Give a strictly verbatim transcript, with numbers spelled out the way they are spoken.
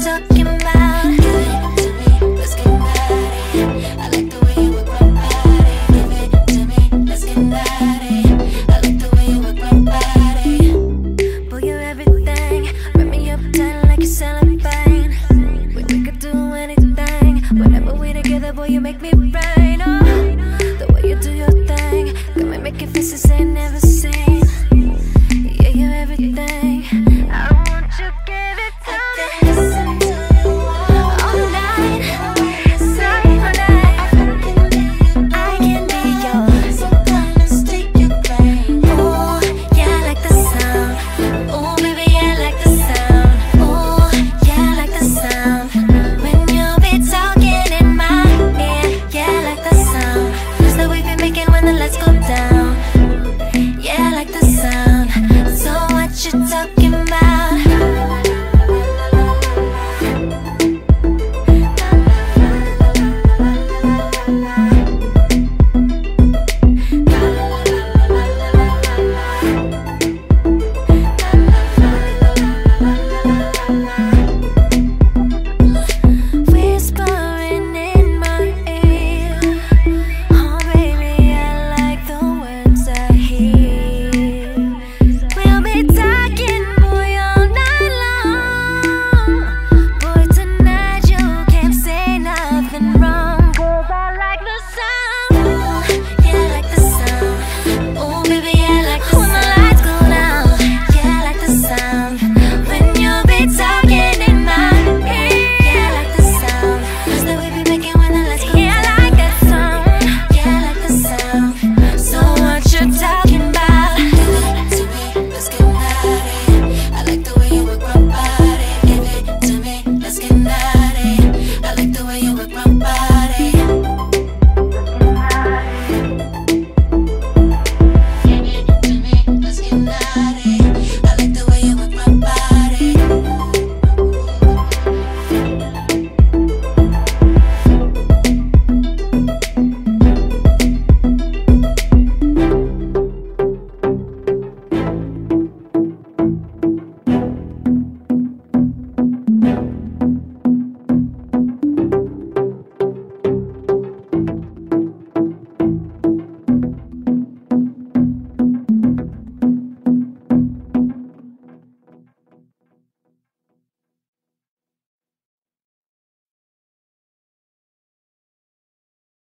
talking about. Give it to me, let's get naughty. I like the way you work my body. Give it to me, let's get naughty. I like the way you work my body. Boy, you're everything. Wrap me up tight like you're selling pain. We, we could do anything. Whenever we together, boy, you make me rain. Oh, the way you do your thing got me making faces I ain't never seen. Yeah, you're everything. I want you to give it to me. Listen to you all night, all night. I can be yours, so come and stick your claim. Ooh, yeah, I like the sound. Ooh, baby, yeah, I like the sound. Ooh, yeah, I like the sound. When you be talking in my ear, yeah, I like the sound. That's the way we making when the lights go down. Yeah, I like the sound. So what you talking about? Whispering in my ear, oh baby, I like the words I hear. We'll be talking, boy, all night long. Boy, tonight you can't say nothing wrong, 'cause I like the sound. Ooh, yeah, I like the sound. Ooh, baby, I like the sound. When the lights go down, yeah, I like the sound. When you be talking in my ear, yeah, I like the sound. That's the way we make it when the lights go down. Yeah, I like that sound. Yeah, I like the sound. So what you talking about? Give it to me, let's get naughty. I like the way you work my body. Give it to me, let's get naughty.